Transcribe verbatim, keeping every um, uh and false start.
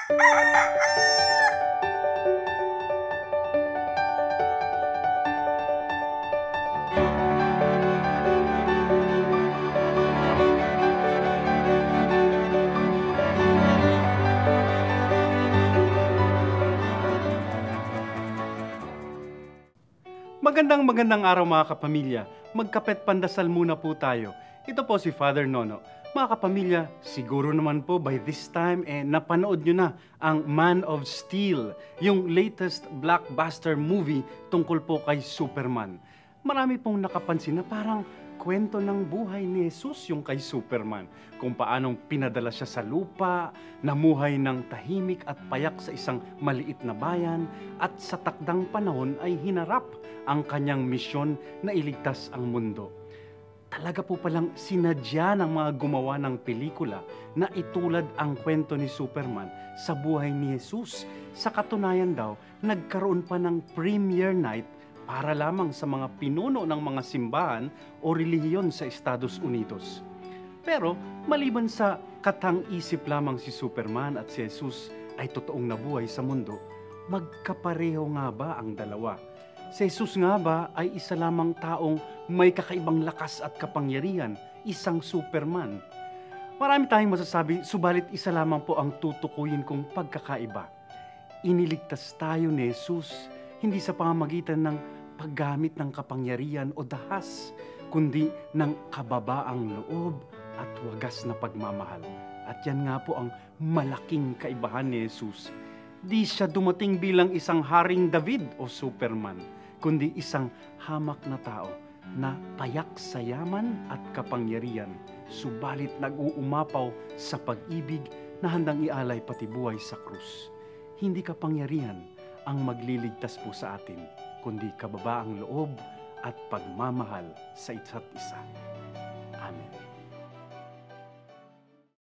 Magandang magandang araw mga kapamilya. Magkapet pandasal muna po tayo. Ito po si Father Nono. Mga kapamilya, siguro naman po by this time eh napanood nyo na ang Man of Steel, yung latest blockbuster movie tungkol po kay Superman. Marami pong nakapansin na parang kwento ng buhay ni Jesus yung kay Superman. Kung paanong pinadala siya sa lupa, namuhay ng tahimik at payak sa isang maliit na bayan, at sa takdang panahon ay hinarap ang kanyang misyon na iligtas ang mundo. Talaga po palang sinadya ng mga gumawa ng pelikula na itulad ang kwento ni Superman sa buhay ni Jesus. Sa katunayan daw, nagkaroon pa ng premiere night para lamang sa mga pinuno ng mga simbahan o relihiyon sa Estados Unidos. Pero maliban sa katang-isip lamang si Superman at si Jesus ay totoong nabuhay sa mundo, magkapareho nga ba ang dalawa? Si Jesus nga ba ay isa lamang taong may kakaibang lakas at kapangyarihan, isang Superman? Marami tayong masasabi, subalit isa lamang po ang tutukuyin kong pagkakaiba. Iniligtas tayo ni Jesus hindi sa pamamagitan ng paggamit ng kapangyarihan o dahas, kundi ng kababaang loob at wagas na pagmamahal. At yan nga po ang malaking kaibahan ni Jesus. Di siya dumating bilang isang Haring David o Superman, kundi isang hamak na tao na payak sa yaman at kapangyarihan, subalit nag-uumapaw sa pag-ibig na handang ialay pati buhay sa krus. Hindi kapangyarihan ang magliligtas po sa atin, kundi kababaang loob at pagmamahal sa isa't isa. Amen.